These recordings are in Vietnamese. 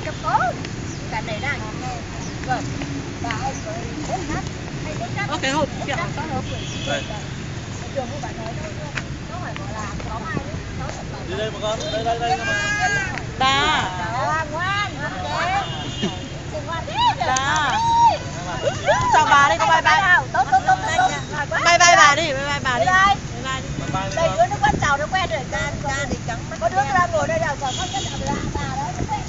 chụp cố. Cái này đang rồi. Bà ơi, bốn hát. Có cái hộp kẹo. Đây. Trường của bạn nói nó phải gọi là có ai đấy. Đi đây một con, đây các bạn. Ba. Ngoan. Ba. Chào bà đi, con bye bye. Tốt. Bye bye bà đi, bye bye bà đi. Bye. Bye Đây đứa nó quen chào nó quen rồi, ca thì chẳng mắt. Có đứa nó đang ngồi đây nào còn không biết là bà đó.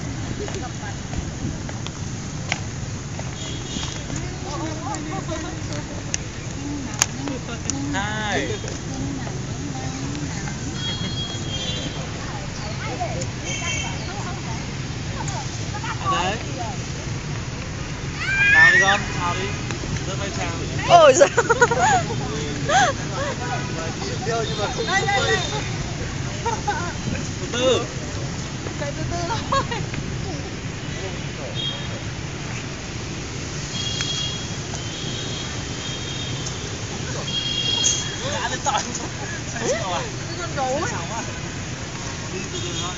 Hai. Đấy. Nào đi con, nào đi. Đưa tay chào. Ôi giời. Tiêu nhưng mà không đây. Từ từ. Cái từ từ thôi. Đã lên tỏi. Sao rồi? Cái con gấu ấy. Đi từ từ thôi.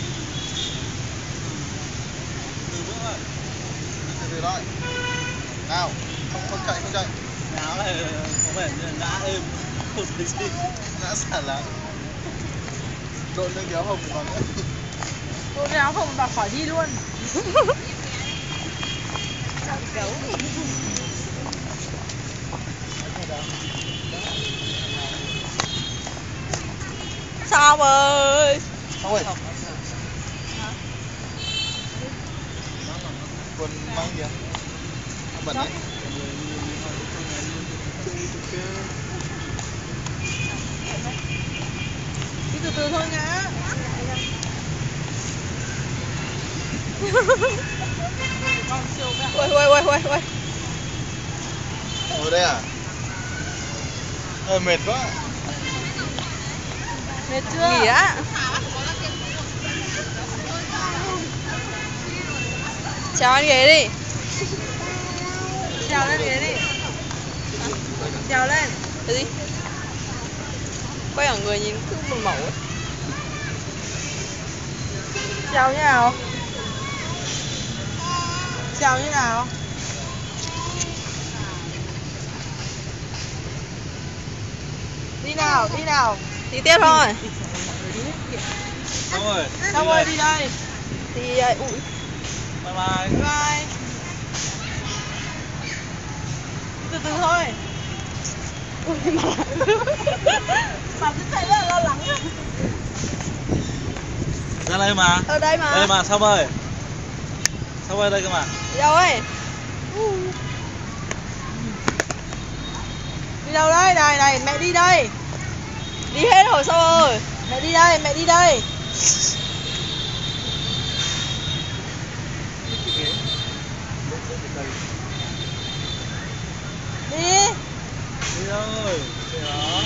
Từ bước thôi. Từ thôi. Nào, không chạy. Nào này có vẻ như đã êm. Không thấy gì. Đã xả láng. Đội lên kéo hồng còn nữa. Đội kéo hồng và khỏi đi luôn. Gấu. Sao ơi? Xong rồi. Quần mang kìa. Bẩn đấy. Đi từ từ thôi ngã. Ôi. Ngồi đây à? Mệt quá. Mệt chưa? Nghỉ á. Chào anh ghế đi. Chào lên ghế đi. Chào lên. Cái gì? Quay ở người nhìn cứ một mẫu ấy. Chào như nào? Chào như nào? Đi nào. Đi tiếp thôi. Xong rồi đi đây. Đi đây. Ui. Bye. Bye. Từ từ thôi. Ui mà cứ thấy là lo lắng. Ra đây mà. Ở đây mà. Đây mà, xong rồi. Xong rồi đây cơ mà. Đi đâu ấy? Đi đâu đây? Này, mẹ đi đây. Đi hết rồi sao rồi? Mẹ đi đây. Đi. Đi rồi. Đó.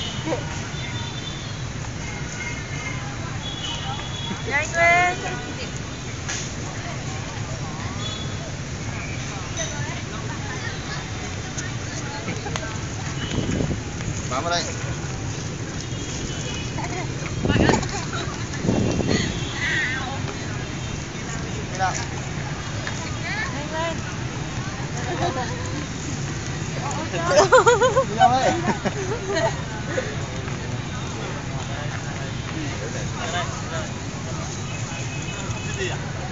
Nhanh lên. Bám vào đây. Đi nào. Nhanh lên. Đi đâu đấy? Cái gì à?